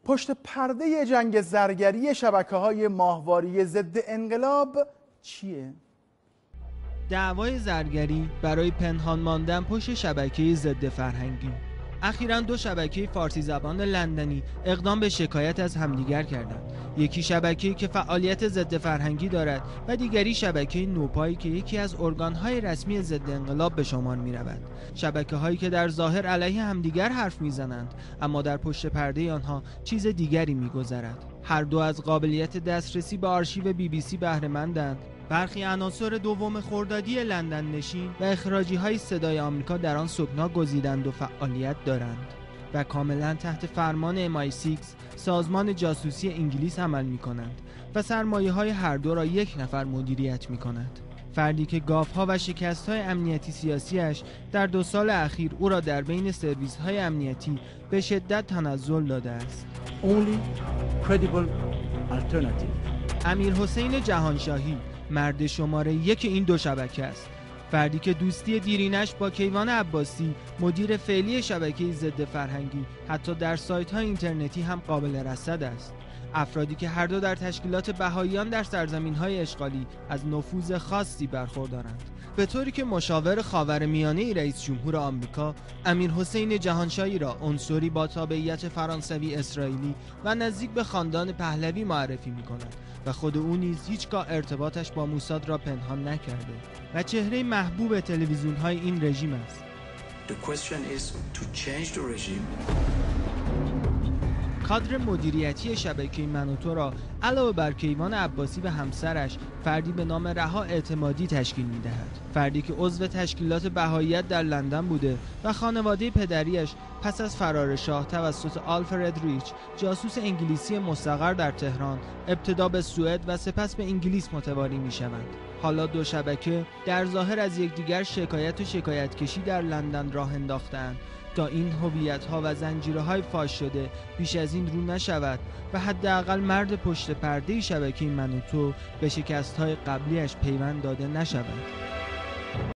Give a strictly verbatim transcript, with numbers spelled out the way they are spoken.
پشت پرده جنگ زرگری شبکه‌های ماهواره ضد انقلاب چیه؟ دعوای زرگری برای پنهان ماندن پشت شبکه ضد فرهنگی. اخیراً دو شبکه فارسی زبان لندنی اقدام به شکایت از همدیگر کردند. یکی شبکه‌ای که فعالیت ضد فرهنگی دارد و دیگری شبکه نوپایی که یکی از ارگان‌های رسمی ضد انقلاب به شمار می‌رود. شبکه‌هایی که در ظاهر علیه همدیگر حرف می‌زنند، اما در پشت پرده آنها چیز دیگری می‌گذرد. هر دو از قابلیت دسترسی به آرشیو بی بی سی بهره مندند. برخی عناصر دوم خردادی لندن نشین و اخراجی های صدای آمریکا در آن سکنا گزیدند و فعالیت دارند و کاملا تحت فرمان ام آی شش سازمان جاسوسی انگلیس عمل می کنند و سرمایه های هر دو را یک نفر مدیریت می کند. فردی که گاف‌ها و شکست‌های امنیتی سیاسیش در دو سال اخیر او را در بین سرویس‌های امنیتی به شدت تنزل داده است. Only credible alternative. امیر حسین جهانشاهی مرد شماره یک این دو شبکه است. فردی که دوستی دیرینش با کیوان عباسی مدیر فعلی شبکه ضد فرهنگی حتی در سایت‌های اینترنتی هم قابل رصد است. افرادی که هر دو در تشکیلات بهائیان در سرزمین‌های اشغالی از نفوذ خاصی برخوردارند. به طوری که مشاور خاورمیانه رئیس جمهور آمریکا امیر حسین جهانشاهی را عنصری با تابعیت فرانسوی اسرائیلی و نزدیک به خاندان پهلوی معرفی می‌کند و خود او نیز هیچگاه ارتباطش با موساد را پنهان نکرده و چهره محبوب تلویزیون‌های این رژیم است. The question is to change the regime. کادر مدیریتی شبکه من و تو را علاوه بر کیوان عباسی و همسرش فردی به نام رها اعتمادی تشکیل می‌دهد. فردی که عضو تشکیلات بهائیت در لندن بوده و خانواده پدریش پس از فرار شاه توسط آلفرد ریچ جاسوس انگلیسی مستقر در تهران ابتدا به سوئد و سپس به انگلیس متواری می‌شوند. حالا دو شبکه در ظاهر از یکدیگر شکایت و شکایت کشی در لندن راه انداختند تا این هویت‌ها و زنجیرهای فاش شده بیش از این رو نشود و حداقل مرد پشت پرده شبکه من و تو به شکست‌های قبلیش پیوند داده نشود.